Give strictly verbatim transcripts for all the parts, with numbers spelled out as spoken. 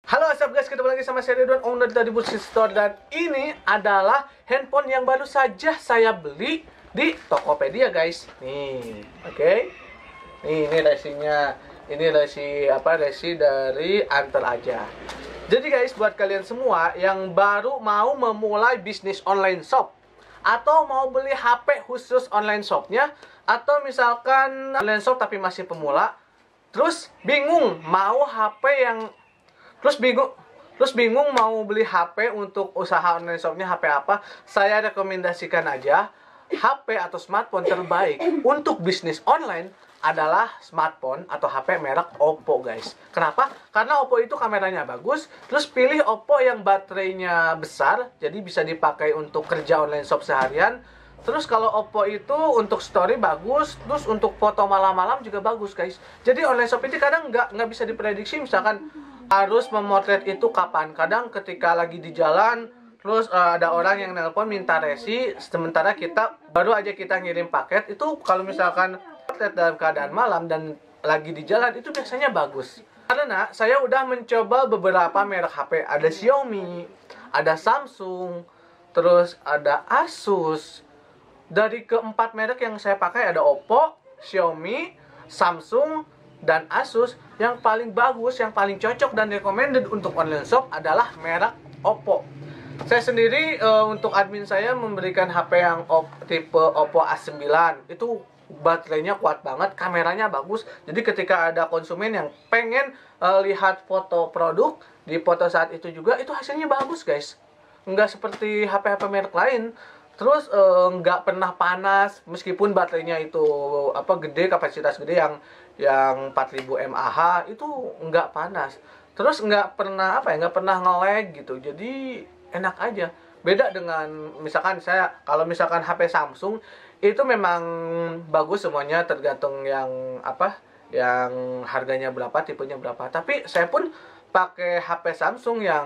Halo asap guys, ketemu lagi sama saya Ridwan, owner dari Bullshit Store. Dan ini adalah handphone yang baru saja saya beli di Tokopedia guys. Nih, oke okay. Nih, ini resinya. Ini resi apa, resi dari Antar Aja. Jadi guys, buat kalian semua yang baru mau memulai bisnis online shop, atau mau beli H P khusus online shopnya, atau misalkan online shop tapi masih pemula, terus bingung mau H P yang Terus bingung, terus bingung mau beli H P untuk usaha online shopnya H P apa? Saya rekomendasikan aja H P atau smartphone terbaik untuk bisnis online adalah smartphone atau H P merek Oppo guys. Kenapa? Karena Oppo itu kameranya bagus. Terus pilih Oppo yang baterainya besar, jadi bisa dipakai untuk kerja online shop seharian. Terus kalau Oppo itu untuk story bagus, terus untuk foto malam-malam juga bagus guys. Jadi online shop ini kadang nggak nggak bisa diprediksi, misalkan harus memotret itu kapan. Kadang ketika lagi di jalan, terus uh, ada orang yang nelpon minta resi, sementara kita baru aja kita ngirim paket. Itu kalau misalkan potret dalam keadaan malam dan lagi di jalan, itu biasanya bagus. Karena saya udah mencoba beberapa merek H P. Ada Xiaomi, ada Samsung, terus ada Asus. Dari keempat merek yang saya pakai ada Oppo, Xiaomi, Samsung, dan Asus. Yang paling bagus, yang paling cocok dan recommended untuk online shop adalah merek Oppo. Saya sendiri uh, untuk admin saya memberikan H P yang op, tipe Oppo A sembilan. Itu baterainya kuat banget, kameranya bagus. Jadi ketika ada konsumen yang pengen uh, lihat foto produk, di foto saat itu juga, itu hasilnya bagus guys. Nggak seperti H P-H P merek lain. Terus uh, nggak pernah panas, meskipun baterainya itu apa gede, kapasitas gede yang yang empat ribu mAh, itu nggak panas. Terus nggak pernah apa ya, nggak pernah nge-lag gitu. Jadi enak aja. Beda dengan misalkan saya, kalau misalkan H P Samsung itu memang bagus semuanya, tergantung yang apa, yang harganya berapa, tipenya berapa. Tapi saya pun pakai H P Samsung yang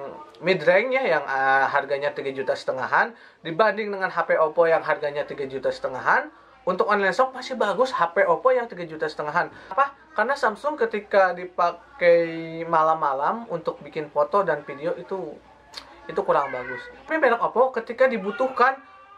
mid range-nya, yang uh, harganya tiga juta setengahan, dibanding dengan H P Oppo yang harganya tiga juta setengahan. Untuk online shop masih bagus H P Oppo yang tiga juta setengahan. Apa? Karena Samsung ketika dipakai malam-malam untuk bikin foto dan video itu itu kurang bagus. Tapi merek Oppo ketika dibutuhkan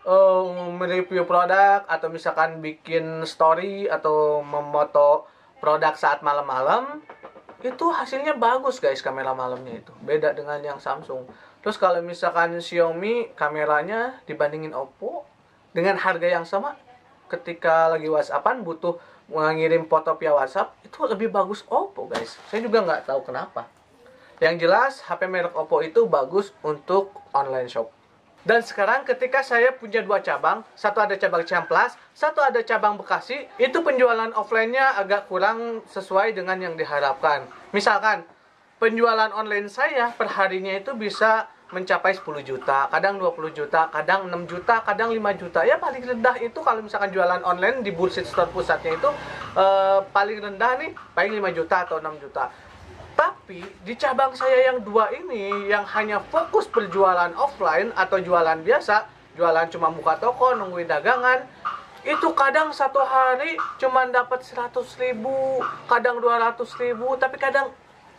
um, mereview produk, atau misalkan bikin story atau memoto produk saat malam-malam, itu hasilnya bagus guys, kamera malamnya itu. Beda dengan yang Samsung. Terus kalau misalkan Xiaomi, kameranya dibandingin Oppo dengan harga yang sama, ketika lagi WhatsAppan butuh mengirim foto via WhatsApp, itu lebih bagus Oppo guys. Saya juga nggak tahu kenapa. Yang jelas H P merek Oppo itu bagus untuk online shop. Dan sekarang ketika saya punya dua cabang, satu ada cabang Ciamplas, satu ada cabang Bekasi, itu penjualan offline-nya agak kurang sesuai dengan yang diharapkan. Misalkan penjualan online saya per harinya itu bisa mencapai sepuluh juta, kadang dua puluh juta, kadang enam juta, kadang lima juta. Ya paling rendah itu kalau misalkan jualan online di Bullshit Store pusatnya itu eh, paling rendah nih paling lima juta atau enam juta. Tapi di cabang saya yang dua ini, yang hanya fokus berjualan offline atau jualan biasa, jualan cuma buka toko, nungguin dagangan, itu kadang satu hari cuma dapat seratus ribu, kadang dua ratus ribu, tapi kadang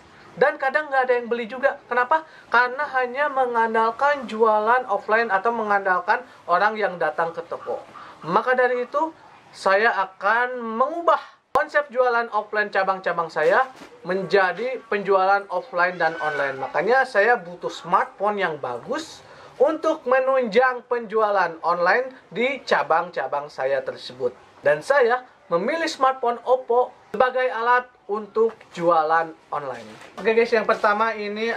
dan kadang nggak ada yang beli juga. Kenapa? Karena hanya mengandalkan jualan offline atau mengandalkan orang yang datang ke toko. Maka dari itu, saya akan mengubah konsep jualan offline cabang-cabang saya menjadi penjualan offline dan online. Makanya saya butuh smartphone yang bagus untuk menunjang penjualan online di cabang-cabang saya tersebut. Dan saya memilih smartphone Oppo sebagai alat untuk jualan online. Oke guys, yang pertama ini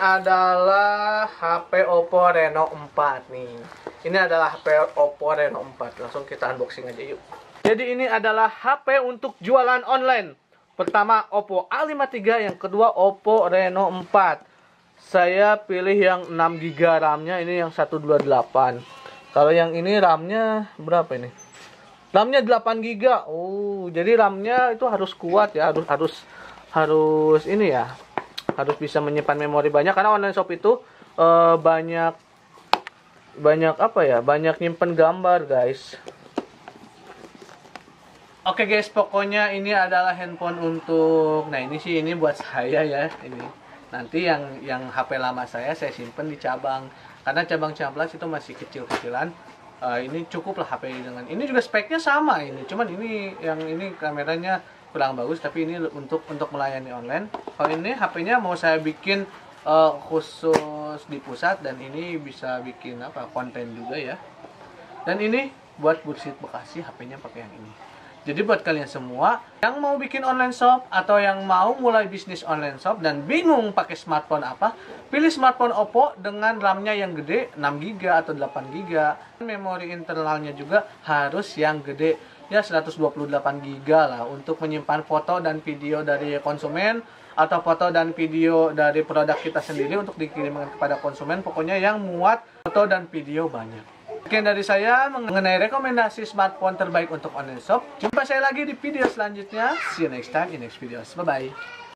adalah H P Oppo Reno empat nih. Ini adalah H P Oppo Reno empat. Langsung kita unboxing aja yuk. Jadi ini adalah H P untuk jualan online. Pertama Oppo A lima tiga, yang kedua Oppo Reno empat. Saya pilih yang enam giga RAM-nya, ini yang seratus dua puluh delapan. Kalau yang ini RAM-nya berapa ini? RAM-nya delapan giga. Oh, jadi RAM-nya itu harus kuat ya, harus harus harus ini ya. Harus bisa menyimpan memori banyak, karena online shop itu uh, banyak banyak apa ya? Banyak nyimpen gambar, guys. Oke guys, pokoknya ini adalah handphone untuk, nah ini sih ini buat saya ya, ini Nanti yang yang H P lama saya saya simpen di cabang. Karena cabang Ciamplas itu masih kecil-kecilan. Uh, ini cukup lah H P dengan ini juga speknya sama ini. Cuman ini yang ini kameranya kurang bagus, tapi ini untuk untuk melayani online. Kalau ini H P-nya mau saya bikin uh, khusus di pusat, dan ini bisa bikin apa konten juga ya. Dan ini buat Bursit Bekasi, H P-nya pakai yang ini. Jadi buat kalian semua yang mau bikin online shop atau yang mau mulai bisnis online shop dan bingung pakai smartphone apa, pilih smartphone Oppo dengan RAM-nya yang gede, enam giga atau delapan giga. Memori internalnya juga harus yang gede, ya seratus dua puluh delapan giga lah, untuk menyimpan foto dan video dari konsumen atau foto dan video dari produk kita sendiri untuk dikirimkan kepada konsumen. Pokoknya yang muat foto dan video banyak. Sekian dari saya mengenai rekomendasi smartphone terbaik untuk online shop. Jumpa saya lagi di video selanjutnya. See you next time in next videos. Bye bye.